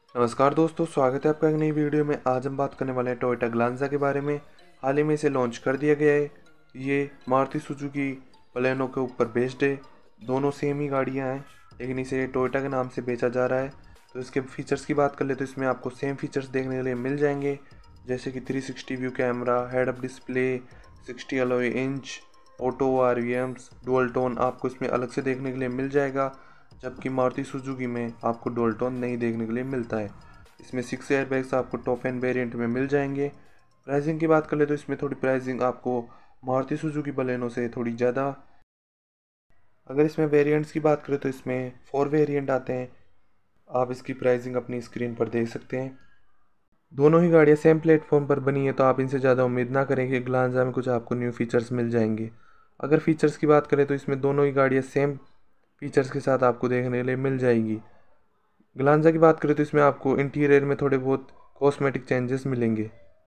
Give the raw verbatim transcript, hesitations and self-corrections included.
नमस्कार दोस्तों, स्वागत है आपका एक नई वीडियो में। आज हम बात करने वाले हैं टोयोटा ग्लांजा के बारे में। हाल ही में इसे लॉन्च कर दिया गया है। ये मारुति सुजुकी बलेनो के ऊपर बेस्ड है। दोनों सेम ही गाड़ियां हैं, लेकिन इसे टोयोटा के नाम से बेचा जा रहा है। तो इसके फीचर्स की बात कर ले तो इसमें आपको सेम फीचर्स देखने के लिए मिल जाएंगे, जैसे कि three sixty view camera, head up display, sixty alloy inch, auto R V Ms, dual tone आपको इसमें अलग से देखने के लिए मिल जाएगा, जबकि मारुति सुजुकी में आपको डुअल टोन नहीं देखने के लिए मिलता है। इसमें सिक्स एयरबैग्स आपको टॉप एंड वेरिएंट में मिल जाएंगे। प्राइसिंग की बात कर ले तो इसमें थोड़ी प्राइसिंग आपको मारुति सुजुकी बलेनो से थोड़ी ज़्यादा। अगर इसमें वेरिएंट्स की बात करें तो इसमें फोर वेरिएंट आते हैं। आप इसकी प्राइसिंग अपनी स्क्रीन पर देख सकते हैं। दोनों ही गाड़ियाँ सेम प्लेटफॉर्म पर बनी है, तो आप इनसे ज़्यादा उम्मीद ना करें कि ग्लांजा में कुछ आपको न्यू फीचर्स मिल जाएंगे। अगर फीचर्स की बात करें तो इसमें दोनों ही गाड़ियाँ सेम फीचर्स के साथ आपको देखने के लिए मिल जाएगी। ग्लांजा की बात करें तो इसमें आपको इंटीरियर में थोड़े बहुत कॉस्मेटिक चेंजेस मिलेंगे।